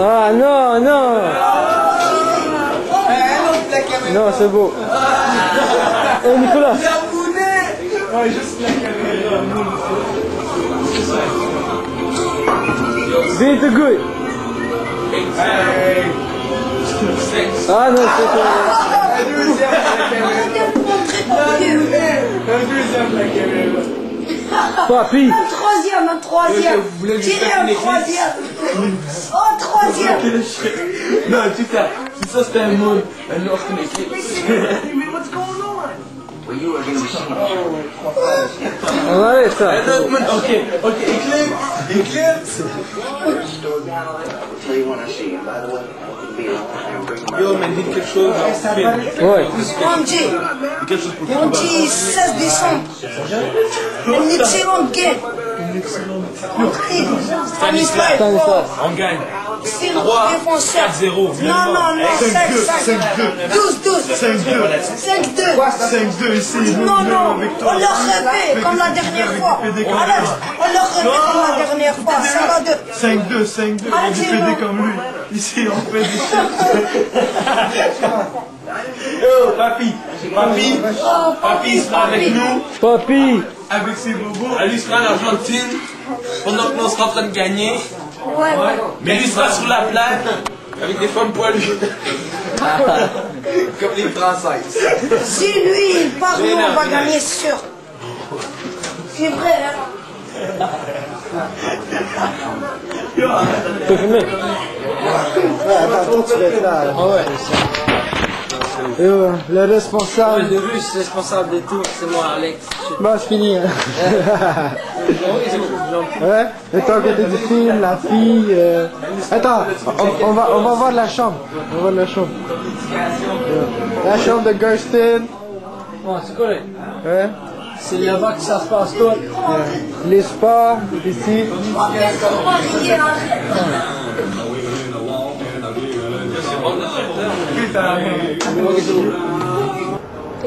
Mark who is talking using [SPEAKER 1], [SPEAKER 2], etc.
[SPEAKER 1] Ah non, non. Non, c'est beau. Oh Nicolas.
[SPEAKER 2] Ouais, juste la caméra.
[SPEAKER 1] Be the good. Ah non, c'est pas.
[SPEAKER 2] Un deuxième la caméra.
[SPEAKER 1] Papi.
[SPEAKER 3] Un troisième. Tirez un troisième. Oh, troisième.
[SPEAKER 2] Non, c'est ça. C'est ça, c'était un mot. Un autre équipe.
[SPEAKER 1] On arrête ça.
[SPEAKER 2] Ok, Eclipse. Yo, mais dites quelque chose.
[SPEAKER 1] Ouais.
[SPEAKER 2] Quelque chose pour
[SPEAKER 3] On dit 16 décembre. Une excellente game. Stanislas.
[SPEAKER 2] On gagne.
[SPEAKER 3] C'est notre défenseur.
[SPEAKER 2] 4-0.
[SPEAKER 3] Non, 5-2.
[SPEAKER 2] 5-2 ici.
[SPEAKER 3] Non, on leur refait comme la dernière fois. On leur refait comme la dernière fois.
[SPEAKER 2] 5-2, on est PD comme lui. Ici, on fait des Yo, Papi, il sera avec nous,
[SPEAKER 1] Papi.
[SPEAKER 2] avec ses bobos. Lui sera en Argentine, pendant que nous on sera en train de gagner.
[SPEAKER 3] Ouais.
[SPEAKER 2] Mais lui sera sur la plage, avec des femmes poilues. Comme les Français.
[SPEAKER 3] Si lui, il part, nous, on va gagner sûr. C'est vrai, hein.
[SPEAKER 1] Tu peux filmer. Et le responsable.
[SPEAKER 4] Le russe responsable de tout, c'est moi, Alex.
[SPEAKER 1] Bah, c'est fini. Hein. Ouais. Et toi, à côté du film, la fille. Attends, on va voir la chambre. On va voir la chambre. La chambre de Gersten.
[SPEAKER 4] Bon, c'est correct.
[SPEAKER 1] Ouais.
[SPEAKER 4] C'est là-bas que ça se passe tout.
[SPEAKER 1] Les sports, ici.
[SPEAKER 2] Putain.